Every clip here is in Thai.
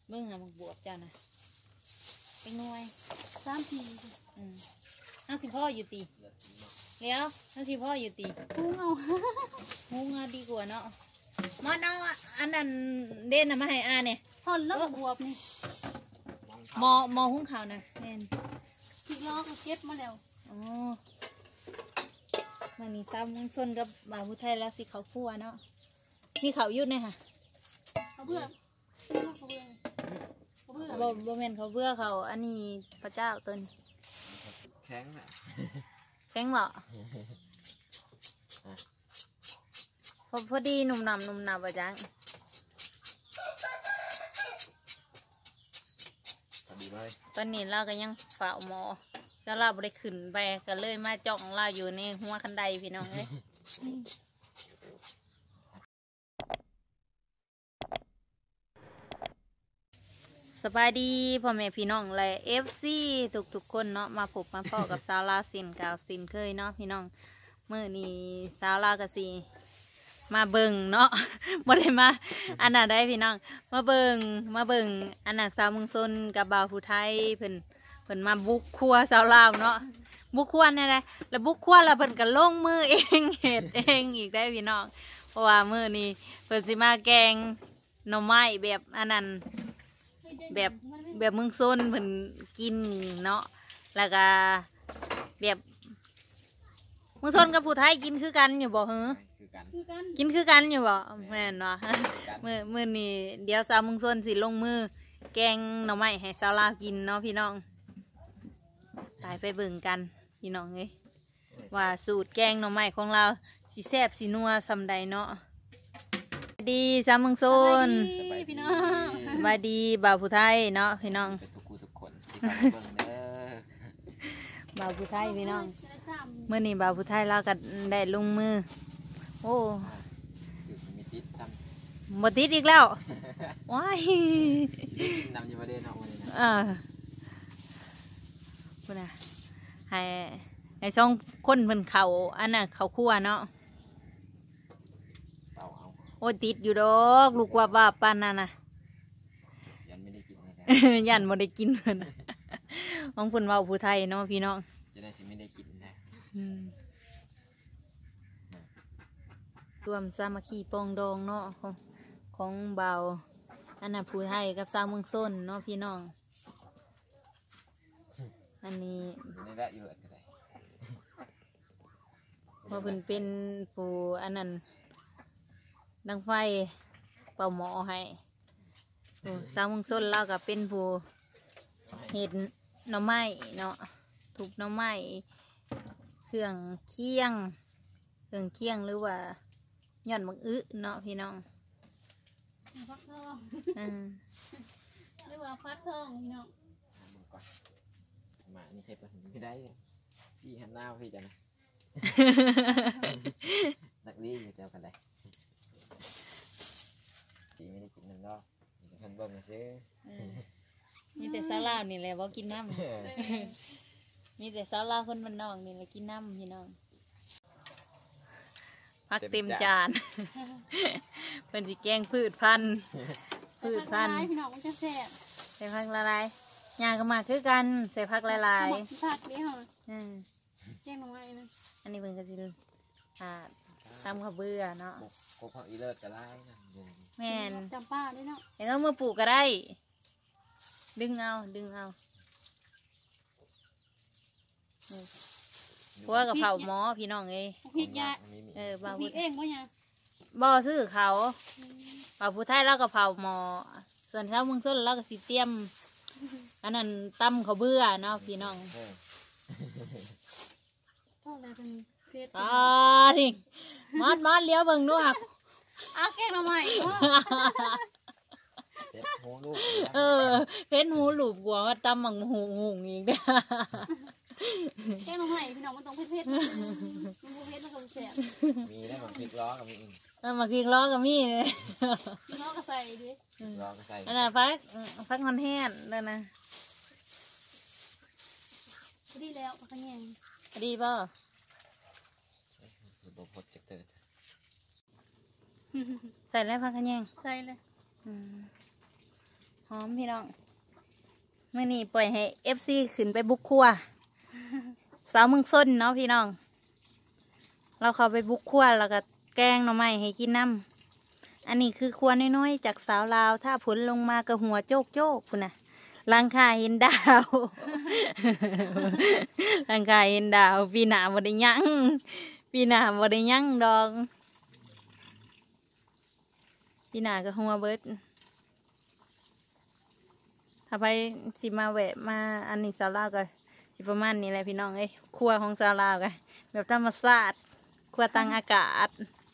เบิ่งหาหมกบวบเจ้านะเป็นหน่วย 3 ทีห้าสิพ่ออยู่ตีแล้วห้าสิพ่ออยู่ตีหูเงาหูเงาดีกว่าเนาะมันเอาอันนั้นเด่นนะมาให้อาเนี่ยพอนแล้วบวบนี่มอหุ้งข่าวนะแม่นพริกล้อก็เก็บมาแล้วอ๋อมันนี่ซ้ำมุ้งส้นกับบ่าวผู้ไทยแล้วสิเขาคั่วเนาะมีเขายุดเนี่ยค่ะเขาเบื่อบ่แม่นเขาเบื่อเขาอันนี้พระเจ้าตัวนี้แข็งอ่ะแข็งเหรอพอดีหนุ่มหนาประจังตอนนี้เราก็ยังฝ่าหมอแล้วเราบ่ได้ขึ้นไปก็เลยมาจ้องเราอยู่ในหัวคันไดพี่น้องเลยสบายดีพ่อแม่พี่น้องเลยFC ทุกคนเนาะมาพบมาพอกับสาวลาวสินกาวสินเคยเนาะพี่น้องเมื่อนี้สาวลาวกะสีมาเบิ่งเนาะบ่ได้มาอันนั้นได้พี่น้องมาเบิ่งอันนั้นสาวเมืองซนกับบ่าวผู้ไทยเพิ่นมาบุกครัวสาวลาวเนาะบุกครัวเนี่ยแหละแล้วบุกครัวแล้วเพิ่นก็ลงมือเองเฮ็ดเองอีกได้พี่น้องเพราะว่ามื้อนี้เพิ่นสิมาแกงหน่อไม้แบบอันนั้นแบบเมืองซนเพิ่นกินเนาะแล้วก็แบบเมืองซนกับผู้ไทยกินคือกันอยู่บ่เหรอกินคือกันอยู่บ่แม่นเนาะมื้อนี้เดี๋ยวสาวเมืองซนสิลงมือแกงหน่อไม้ให้สาวลาวกินเนาะพี่น้องไปเบิ่งกันพี่น้องเอ้ยว่าสูตรแกงหน่อไม้ของเราสิแซ่บสินัวซำใดเนาะดีสาวเมืองซนพี่น้องสบายดีบ่าวผู้ไทยเนาะพี่น้องทุกคนที่เข้าเบิ่งเด้อบ่าวผู้ไทยพี่น้องเมื่อนี้บ่าวผู้ไทยเราก็ได้ลงมือโอ้บ่ติดอีกแล้วว้ายนำอยู่ประเด็นเอาเลยนะคุณน่ะให้ช่องคนเพิ่นเขาอันน่ะเขาคั่วเนาะโอ้ติดอยู่ดอกลูกว่าปานนั่นน่ะยันไม่ได้กินยันบ่ได้กินเพิ่นของเพิ่นเว้าผู้ไทยเนาะพี่น้องจะได้สิไม่ได้กินนะรวมสามัคคีปองดองเนาะของเบาอันน่ะผู้ไทยกับสาวเมืองซนเนาะพี่น้องอันนี้นี่ได้อยู่อะไรพอเป็นผู้อันนั้นดังไฟเป่าหมอให้สาวเมืองซนเราก็เป็นผู้เห็ดหน่อไม้เนาะทุบหน่อไม้เครื่องเคี่ยงหรือว่าย่อนบังอึเนาะพี่น้องฟักทองหรือว่าฟักทองพี่น้องมานี่ใช่ปะไม่ได้พี่หันหน้าพี่จะนะนักเรียนอยู่เจ้ากันได้พี่ไม่ได้กินนั่นหรอกมีแต่คนบ่นมาซื้อมีแต่สาวลาวนี่แหละว่ากินน้ำมีแต่สาวลาวคนบ้านนอกนี่แหละกินน้ำพี่น้องพักเต็มจานเป็นสีแกงพืชพันธุ์พี่น้องมันจะแซ่บใส่ผักละลายย่างก็มาคือกันใส่ผักละลายผักนี่เหรอแกงหน่อไม้นะอันนี้เป็นกระสิลตำข้าวเบื่อเนาะโคผักอีเลิศก็ได้แม่นจำป้าได้เนาะเห็นว่าเมื่อปลูกก็ได้ดึงเอาเพราะกับเผาหมอพี่น้องเอ้พริกยาบ่าวพริกเองบ่ยาบ่ซื้อเขาบ่าวผู้ไทยเรากับเผาหมอส่วนเช้าเมืองซนเราก็สิเตรียมอันนั้นตำข้าวเบื่อเนาะพี่น้องทิงมอดเลี้ยวเบิ่งด้วยแกงหน่อไม้เพชรหูหลูบหัวว่าตำหมังหูอีกเด้อแกงหน่อไม้พี่น้องมันต้องเผ็ดมันต้องแซ่บมีได้หมักพริกล้อกับมีอีกหมักพริกล้อกับมีเลยพริกล้อก็ใส่ดิล้อก็ใส่อันน่ะฟักฮอนแห้งเลยนะดีแล้วพักแยงดีป่ะใส่แล้วพักแยงใส่เลยหอมพี่น้องเมื่อนี้ปล่อยให้FCขึ้นไปบุกครัวสาวเมืองส้นเนาะพี่น้องเราเข้าไปบุกครัวแล้วก็แกงหน่อไม้ให้กินน้ำอันนี้คือครัวน้อยๆจากสาวลาวถ้าผลลงมากระหัวโจกโจกพุ่นนะหลังคาเห็นดาว หลังคาเห็นดาวปีหน้าบ่ได้ยั่งปีหน้าบ่ได้ยั่งดอกปีหน้าก็หัวเบิดถ้าไปสิมาแวะมาอันนี้สาวลาวก็สิประมาณนี้แหละพี่น้องเอ้ยครัวของสาวลาวก็แบบธรรมชาติครัวตังอากาศ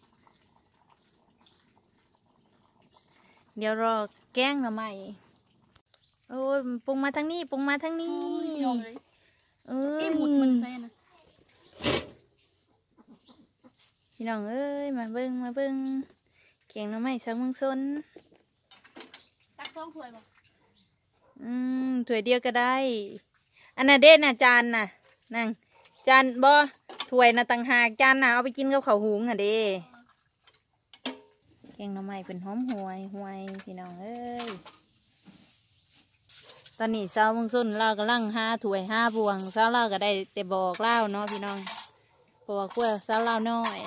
เดี๋ยวรอแกงหน่อไม้โอ้ยปรุงมาทางนี้ปรุงมาทางนี้พี่น้องเลยเอ้ยหมุดมันใส่นะพี่น้องเอ้ยมาเบิ่งมาเบิ่งแกงหน่อไม้ชาวเมืองซนตัก2 ถ้วยบ่ถ้วยเดียวก็ได้อันน่ะเด่นน่ะจานน่ะนั่งจานบ่ถ้วยน่ะต่างหากจานน่ะเอาไปกินกับข้าวหุงอ่ะเด้แกงหน่อไม้เป็นหอมห่วยห่วยพี่น้องเอ้ยตอนนี้สาวเมืองซนเรากำลังหาถ้วยหาบวงสาวเราก็ได้แต่บอกเล่าเนาะพี่น้องบอกว่าสาวเราน้อย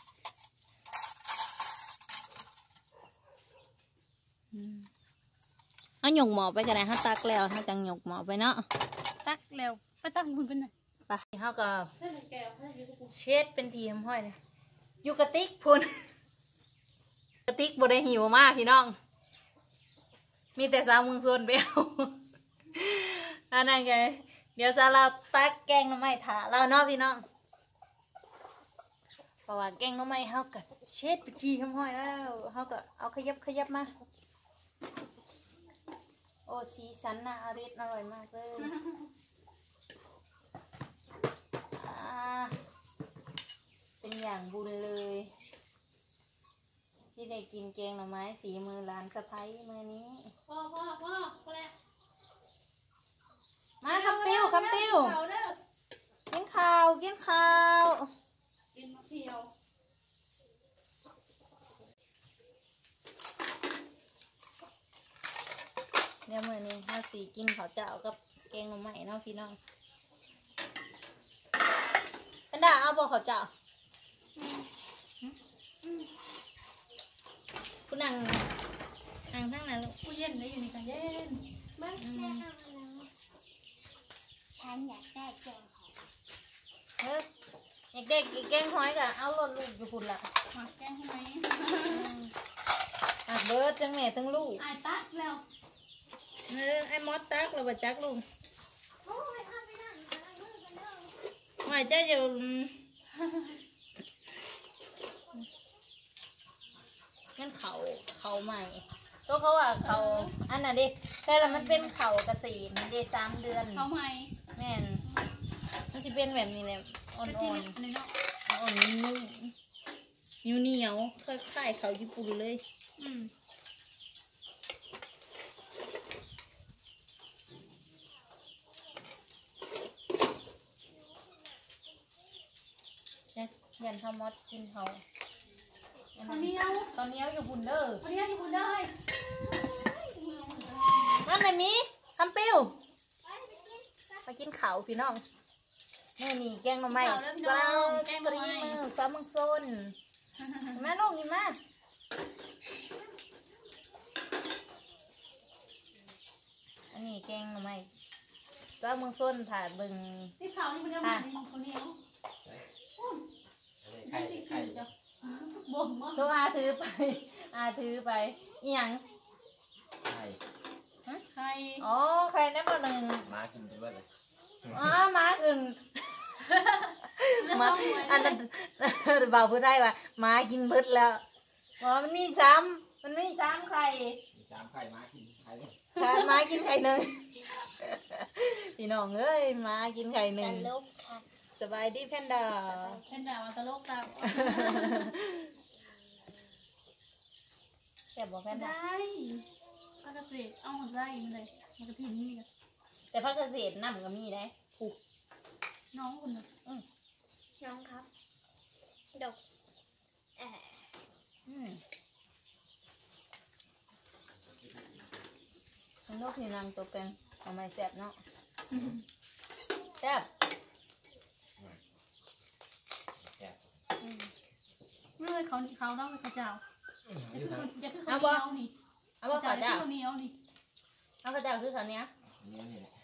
เอาหยกหมอไปกันนะฮะตักแล้วถ้าจังหยกหมอไปเนาะตักแล้วไปตักบุญเป็นไงไปเขาก็ใส่แก้วให้อยู่กับเช็ดเป็นทีมห้อยเลยอยู่กระติกพุ่นกระติกบได้หิวมากพี่น้องมีแต่สาวเมืองซนไปเอาอันนั้นไงเดี๋ยวจะเราตักแกงหน่อไม้ถาเราเนาะพี่น้องเพราะว่าแกงหน่อไม้เขาก็เช็ดเป็นทีมห้อยแล้วเขาก็เอาขยับมาโอ้สีสันน่าอร่อยมากเลยเป็นอย่างบุญเลยที่ได้กินแกงหน่อไม้สีมือหลานสะใภ้มือนี้พ่อแล้วมาคำปิ้วเขาเด้อกินข้าวกินมาเที่ยวเดี๋ยวมือนี้ถ้าสีกินข้าวเจ้ากับแกงหน่อไม้เนาะพี่น้องกันด่าเอาบอกข้าวเจ้าคุณนั่งทั้งนั้นลูกผู้เย็นเลยอยู่ในกันเย็นไม่ใช่เอาแล้วฉันอยากได้แกงหอยเฮ้ยเด็กๆแกงหอยกะเอาหล่นลูกอยู่พุ่นละมาแกงให้ไหมเบิร์ดจังแม่ทั้งลูกไอ้ตักแล้วไอ้มอสตักเราบจักลูกโอ้ยเอาไปนั่งหามือกันเด้อไม่เจ้าอยู่งั้นเขาใหม่ก็เขาว่าเขาอันน่ะดิแต่ละมันเป็นเขาเกษตรมันได้3 เดือนเขาใหม่แม่นมันจะเป็นแบบนี้แหละอ่อเป็นที่นอันนี้เนาะๆอ่อนๆนุ่มเหนียวๆคล้ายๆเขาญี่ปุ่นเลยอืมเนี่ยยันทำมอดกินเขาตอนนี้เอาตอนนี้อยู่บุนเดอร์ตอนนี้อยู่คนได้นั่นไหนมีคำปิ้วไปกินเขาพี่น้องแม่นี่แกงหน่อไม้ปลาแกงกะหรี่มือซอสมังซนมาลูกนี่มาอันนี้แกงหน่อไม้ซอสมังซนผ่าเบิ่งที่เขาที่คนเดียวมันของคนเดียวไข่ไข่จ้ะบ่มมากตัวอาถือไปอีหยังไข่ใครอ๋อใครได้มาหนึ่งมากินด้วยเลยอ๋อมาอื่นมาอันนั้นเบาพูดได้ว่ามากินเบิดแล้วอ๋อมันมี3ไข่มี3ไข่มากินไข่มากินไข่หนึ่งพี่น้องเอ้ยมากินไข่หนึ่ตงลกค่ะสบายดีแพนด้าแค่ด่าว่าตลกตาแซ่บบอกแพนด้าได้ปกติเอาหมดได้มาเลยมันกระถิ่นนี่กันแต่พักเกษตรน้ำก็มีได้ผูกน้องคนนึงน้องครับดกเอ่ออืมมันลูกพี่นางตัวเป็นทำไมแซ่บเนาะแซ่บเมื่อเขาเล่าไปข้าเจ้าอย่าคือเขาเหนียวนี่เอาว่าข้าวเจ้าเหนียวนี่เอาข้าวเจ้าคือข้าวเนี้ยนี่แหละ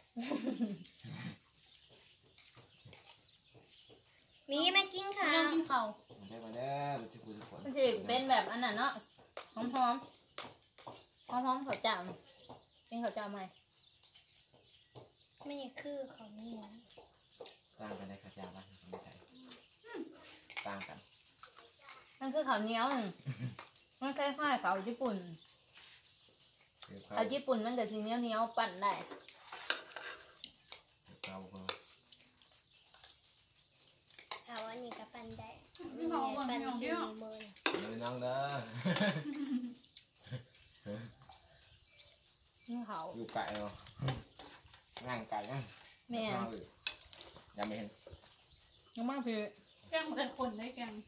มีมากินข้าเรื่องวกินข้าวมาได้มาเด้อมาช่วยทุกคนมันจะเป็นแบบอันนั้นเนาะหอมข้าวเจ้าเป็นข้าวเจ้าไหมไม่คือของนี่นะต่างกันได้ข้าวเจ้าบ้านไม่ใช่ต่างกันมันคือข้าวเหนียวมันคล้ายๆข้าวญี่ปุ่นข้าวญี่ปุ่นมันก็สีเหนียวปั่นได้ข้าวเพิ่มเอาอันนี้กับปันได้กินข้าวก่อนปันเหนียวคืเดีอยวมือเลยน้องเด้อนี่ข้าวอยู่ไก่เหรอง่างไก่ยังแม่ยังไม่เห็นยังมากคือแกงมันเป็นคนได้แกง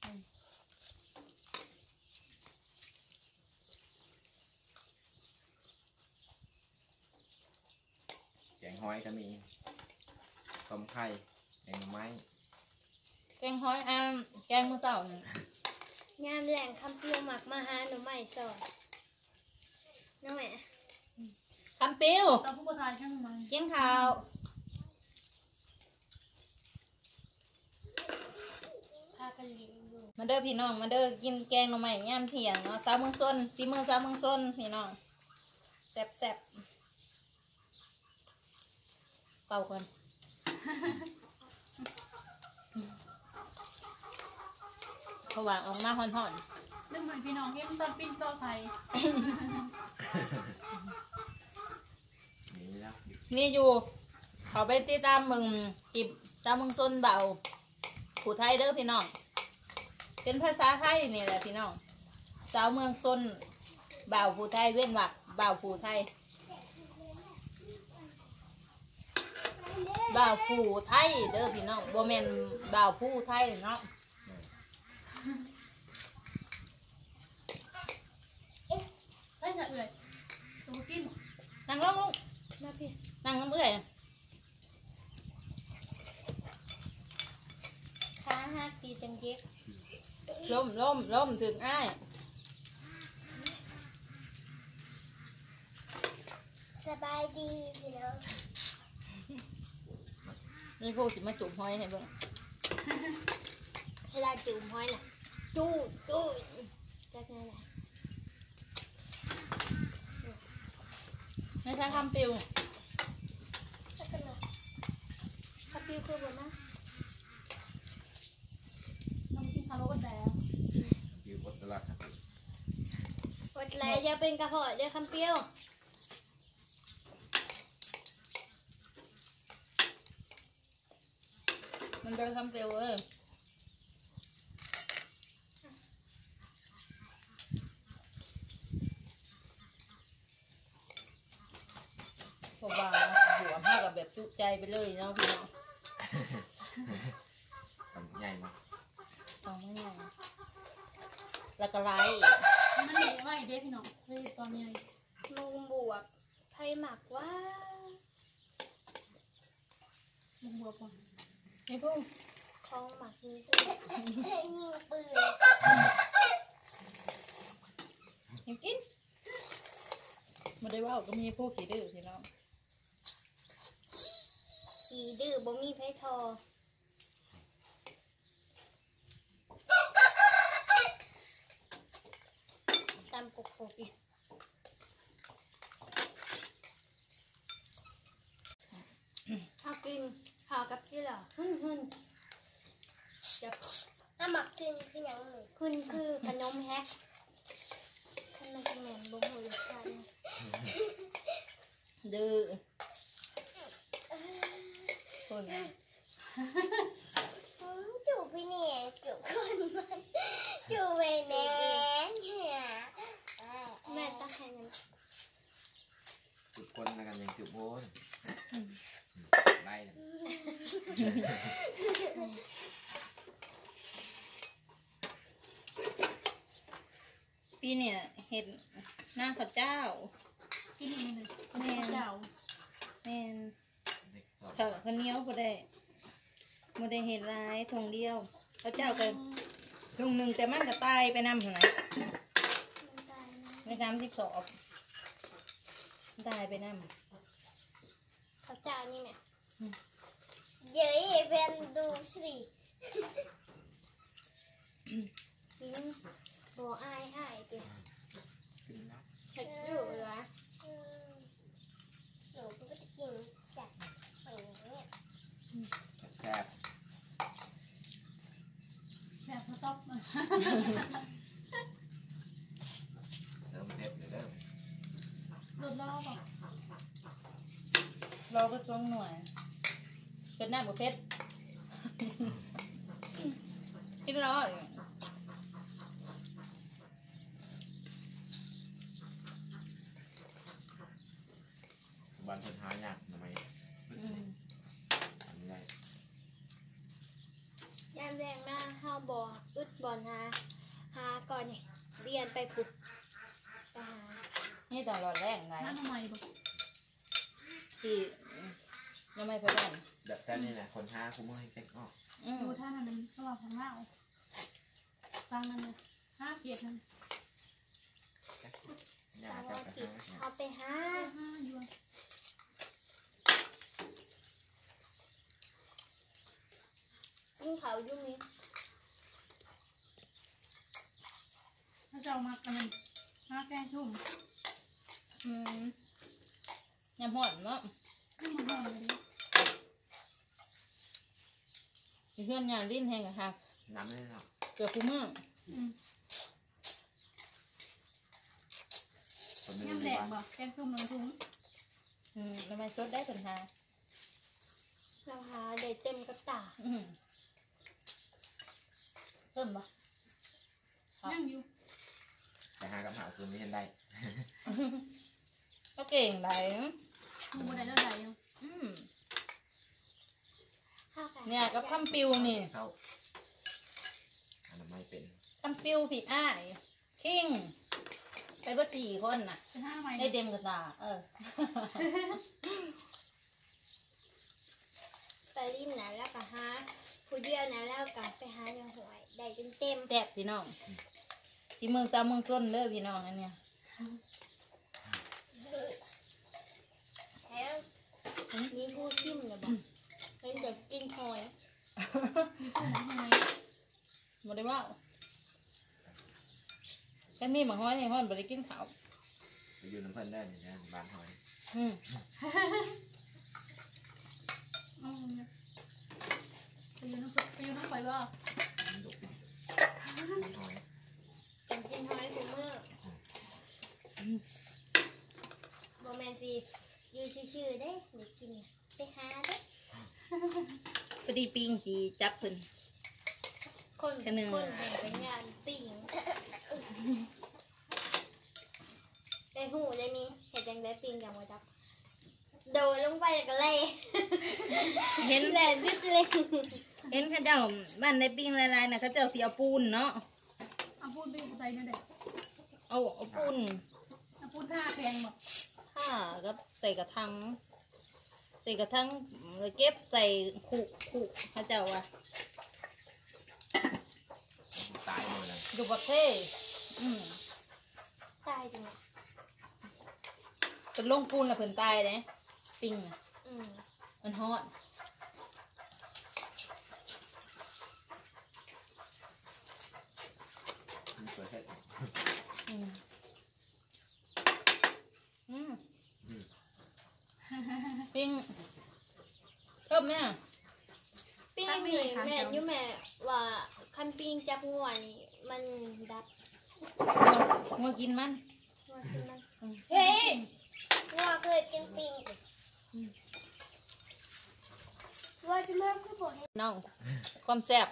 แกงหอยก็มีต้มไข่แกงไม้แกงหอยแกงมือเสาร์ยามแหล่งคำเปรี้ยวหมักมาหาหนูใหม่สอนน้องแม่คำปิ้วตอนผู้ประทานช่างมันกินข้าวพากันลิ้นอยู่มาเด้อพี่น้องมาเด้อกินแกงหน่อไม้ย่ามเที่ยงเนาะสาวเมืองซนซีเมืองสาวเมืองซนพี่น้องแซ่บเป่าก่อนเขาวางออกมาห่อนนึกเหมือนพี่น้องเห็นตอนปิ้งต่อไข่นี่แล้วๆนี่อยู่เขาไปติดตามมึงกิบสาวเมืองซนเบาผู้ไทยเด้อพี่น้องเป็นภาษาไทยนี่แหละพี่น้องสาวเมืองซนเบาผู้ไทยเว้นวักเบาผู้ไทยบ่าวผู้ไทยเด้อพี่น้องบ่แม่นบ่าวผู้ไทยเนาะได้จะเอื่อยตัวกินนั่งลงลูกมาพี่นั่งน้ำเอื้อยขาหักปีจังเย็กล้มถึงอ้ายสบายดีพี่น้องนี่พวกสิมาจุ่มหอยให้เบิ่งเวลาจุ่มห้อยน่ะจู้จักไงล่ะไม่ใช่คำปิวจักกันเลยคาปิวคือบ่มาน้ำกินข้าวแล้วก็แดงอยู่บนตลาดครับอดไหลอย่าเป็นกระเพาะเดี๋ยวคำเปรี้ยวมันเป็นคำปิวเอ้ยพวกว่าหัวผ้ากับแบบจุใจไปเลยเนาะพี่น้องใหญ่มากต้องไม่ใหญ่แล้วก็ไล่มันเหนียวว่าอีเด้พี่น้องเฮ้ยตอนนี้มุงบวบไทยหมักว่ามึงบัวก่อนนี่พวกคลองหมักนี้ด้วยยิงปืนยังกินมาได้ว่าก็มีพวกขี้ดื้อพี่น้องขี่ดื้อบ่มีไผทอตามกกๆอีกข้าวกินข้าวกับที่เหรอหึ่นจะถ้าหมักขึ้นคืออย่างหนึ่งขึ้นคือขนมแฮกขนมแม่นบ่ฮู้รสชาตินะดื้อคนนะจูบไปเนี่ยจูบคนมันจูบไปแน่แม่ตั้งให้มันจุดคนแล้วกันยังจุดโบ้ไล่เลยปีเนี่ยเห็ดหน้าข้าวเจ้ากินอีกนิดนึงข้าวเหนียวบ่ได้เห็นลายทงเดียวพระเจ้าก็ทงหนึ่งแต่มันก็ตายไปนำเท่าไหร่มันตายนะไม่ทำที่สอบตายไปนำเขาเจ้านี่แม่เย้ยเพื่อนดูสิกินโบอายเดี๋ยวกินแล้วฉันอยู่เหรอหนูก็จะกินจากอย่างนี้แซ่บแบบเขาต๊อกมาเริ่มเทปเลยเริ่มรถล้อบอกเราก็จงหน่วยเป็นหน้าบุเพชร กินร้อยวันสุดท้ายยากทำไมทำได้ยามแรงมากข้าวบออึดบอลหาก่อนเนี่ยเรียนไปปุ๊บไปหานี่ตอนรอดแรกไงนั่นทำไมบอกที่ยังไม่ไปบ้านแบบแซ่บนี่แหละคนห้าคุ้มให้เต็กออกดูท่านั้นเขาบอกทางเล่าฟังนั่นเลย5 เกียรตินั่นยาสาก วเจ้าอาไปทิตย์หาเอาไปหา 5อยู่ยิ่งเขายุ่งนี้ถ้าจะเอามากัน5 แกงชุ่มยำหอนเนาะนี่มันหอมเลยดิมีเพื่อนงานลิ้นแห้งกับค่ะน้ำไม่ได้หรอกเกือบคู่มือคนไม่ย่ำรู้แดงว่าบอกแกงชุ่ม1 ถุงทำไมชดได้ปัญหาเราหาได้เต็มกระตาเพิ่มปะย่างอยู่แต่หากับหาคืนนี้เห็นได้ก็เก่งได้ดูได้แล้วได้อยู่ข้าวไก่เนี่ยกับคำปิวนี่เข้าอันนั้นไม่เป็นคำปิวผิดอ้ายคิงไปก็4 คนน่ะจะ5 ใหม่ได้เต็มกระตาไปลิ้นนะแล้วก็หาผู้เดียวนะแล้วก็ไปหาอย่างหวยได้เต็มแซ่บพี่น้องสิเมืองซาเมืองส้นเด้อพี่น้องอันเนี้ยแล้วมีผู้ชิมเลยบอกเป็นเด็กกินหอยมีตู้หนังทำไมบ่ได้ว่าฉันมีหมาห้อยในห้อนบ่ได้กินข้าวไปอยู่น้ำเพิ่นได้เนี่ยนะบ้านหอยไปอยู่น้ำไปบ่มันดุกินหอยจังกินหอยกูมือโบแมนซีอยู่ชื่อๆได้หนูกินไปหาได้พอดีปิงสิจับเพิ่นคนแค่หนึ่งคนแบ่งเป็นงานติ่งแต่หูได้มีเห็ดจังได้ติ่งอย่างว่าจับโดดลงไปก็เลยเห็นแหลนพิษเลยเห็นเขาเจ้าบ้านในปิงหลายๆน่ะเขาเจ้าสิเอาปูนเนาะเอาพูดไปใส่นั่นเด็กเอาปูนเอาพูดท่าแพงบอกผ้ากับใส่กระทังเก็บใส่ขุเขาเจ้าว่าตายหมดเลยอยู่ประเทศตายจังเลยเป็นลงปูนแล้วเพิ่นตายเลยปิงน่ะอืมมันฮอดมีเปิดเทศอืมปิงเพิ่มเนี่ยปิ้งนี่แม่อยู่แม่ว่าคันปิ้งจับงัวนี่มันดับงัวกินมันงัวคือมันเฮ้ยงัวเคยกินปิ้งงัวจะมาคือบอกให้น้องความแซ่บ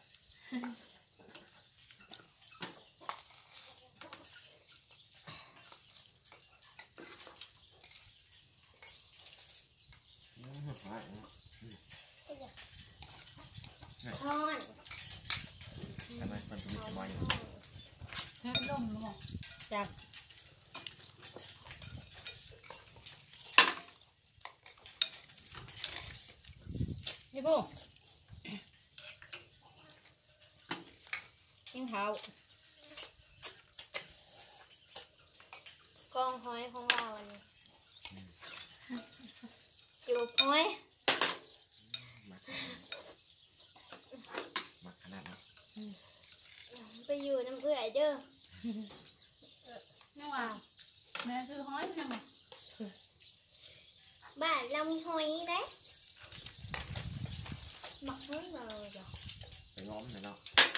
ทอนทำไมมันมีสมอยล่มบอกจากพวกกินข้าวกองหอยของเราอันนี้อยู่หอยมักขนาดนั้นไปอยู่น้ำเอื่อยเด้อนี่ว่าแม่ซื้อห้อยยังไงบ้านเรามีหอยเด้หมักหอยเราจ้ะไปง้อมหน่อยเนาะ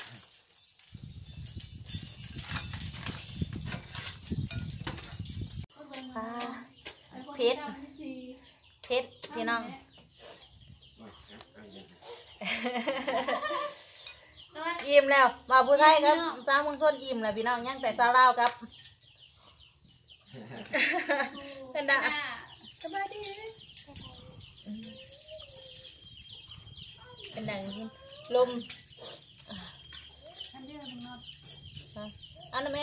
เพชรพี่น้องว่าครับเอาอย่างอิ่มแล้วบ่าวผู้ไทยครับสาวเมืองชนอิ่มแล้วพี่น้องยังแต่สาวลาวครับเป็นดาสบายดีเป็นดังลมอันเดียวมึงนอนเอาหน่อยไหม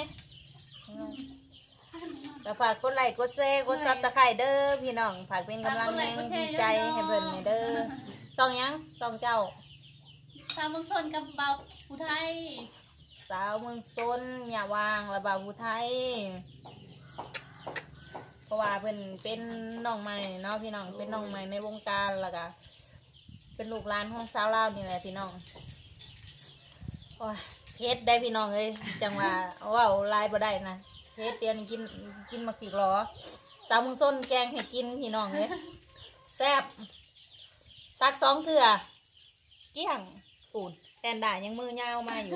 แต่ฝากกดไลค์กดแชร์กดซับตะไคร้เด้อพี่น้องฝากเป็นกำลังแรงใจให้เพิ่นเด้อซองยังซองเจ้าตามมึงชนกับเบาผู้ไทยสาวเมืองซนอย่าวางระบาภูไทยเพราะว่าเพิ่นเป็นน้องใหม่เนาะพี่น้องเป็นน้องใหม่ในวงการแล้วก็เป็นลูกหลานของสาวลาวนี่แหละพี่น้องโอ้ยเพชรได้พี่น้องเลยจังว่าว้าวลายบ่ได้นะเพชรเดียวนี่กินมาปีกหรอสาวเมืองซนแกงให้กินพี่น้องเลยแซ่บตัก2 เทื่อเกี้ยงปูนแทนด่ายังมือยาวมาอยู่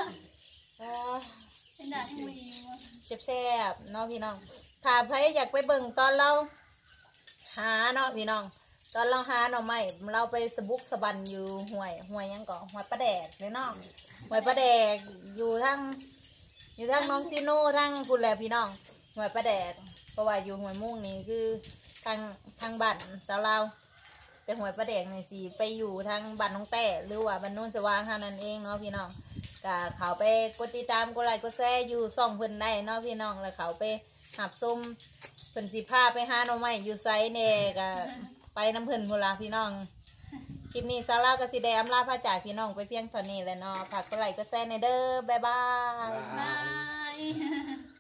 เป็นด่าที่มีแซ่บๆเนาะพี่น้องถ้าใครอยากไปเบิ่งตอนเราหาเนาะพี่น้องตอนเราหาเนาะไม่เราไปสบุกสะบันอยู่ห่วยยังก่อห่วยประแดกเลยเนาะห่วยประแดกอยู่ทั้งน้องซีโน่ทั้งคุณแลพี่น้องห่วยประแดกเพราะว่าอยู่ห่วยมุ่งนี่คือทางบ้านสาวลาวแต่ห่วยประแดกนี่สิไปอยู่ทางบ้านน้องแต่หรือว่าบ้านโน้นสว่างเท่านั้นเองเนาะพี่น้องก็เขาไปกดติดตามกดไลค์กดแชร์อยู่ซ่องเพิ่นได้เนาะพี่น้องแล้วเขาไปหับส้มเพิ่นสิพาไปหาหน่อไม้อยู่ไซเน่ก็ไปน้ำเพิ่นพุ่นล่ะพี่น้องคลิปนี้สาวลาวก็สิได้อำลาพระจากพี่น้องไปเพียงเท่านี้แหละเนาะฝากกดไลค์กดแชร์ในเด้อบ๊ายบายบาย